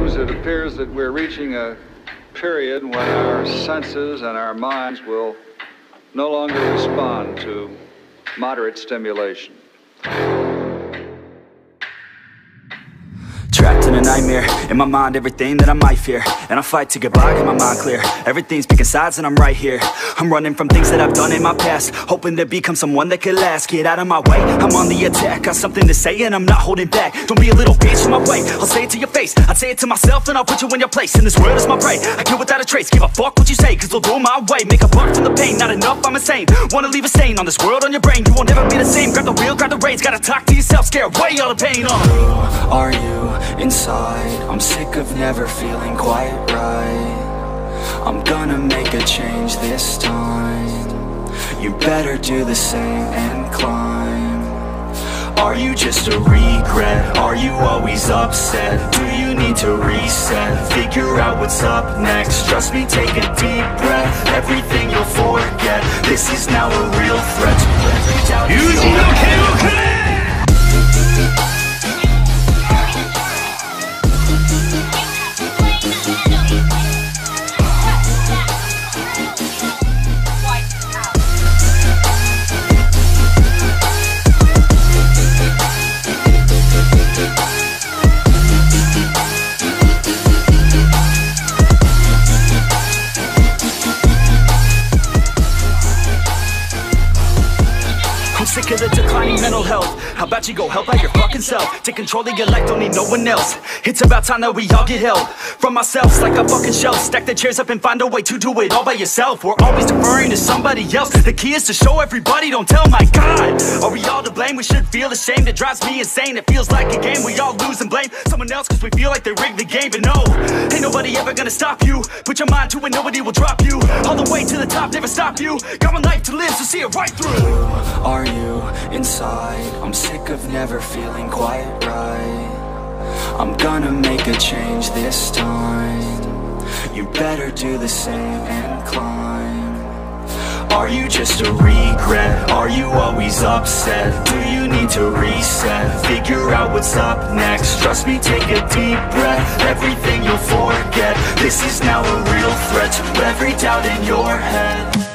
times it appears that we're reaching a period when our senses and our minds will no longer respond to moderate stimulation. Trapped in a nightmare, in my mind everything that I might fear, and I fight to get by, get my mind clear. Everything's picking sides and I'm right here. I'm running from things that I've done in my past, hoping to become someone that could last. Get out of my way, I'm on the attack. Got something to say and I'm not holding back. Don't be a little bitch in my way, I'll say it to your face. I'd say it to myself and I'll put you in your place. And this world is my prey, I kill without a trace. Give a fuck what you say, cause they'll do my way. Make a buck from the pain, not enough, I'm insane. Wanna leave a stain on this world, on your brain. You won't ever be the same, grab the wheel, grab the reins. Gotta talk to yourself, scare away all the pain. Who are you inside? I'm sick of never feeling quite right. I'm gonna make a change this time. You better do the same and climb. Are you just a regret? Are you always upset? Do you need to reset? Figure out what's up next. Trust me, take a deep breath. Everything you'll forget. This is now a real threat to every doubt. Sick of the declining mental health. How about you go help out your fucking self? Take control of your life, don't need no one else. It's about time that we all get help from ourselves, like a fucking shelf. Stack the chairs up and find a way to do it all by yourself. We're always deferring to somebody else. The key is to show everybody, don't tell. My God, are we all to blame? We should feel ashamed. It drives me insane. It feels like a game we all lose and blame someone else cause we feel like they rigged the game. But no, ain't nobody ever gonna stop you. Put your mind to it, nobody will drop you. All the way to the top, never stop you. Got one life to live, so see it right through. Who are you inside? I'm sick of never feeling quite right. I'm gonna make a change this time. You better do the same and climb. Are you just a regret? Are you always upset? Do you need to reset? Figure out what's up next. Trust me, take a deep breath. Everything you'll forget. This is now a real threat to every doubt in your head.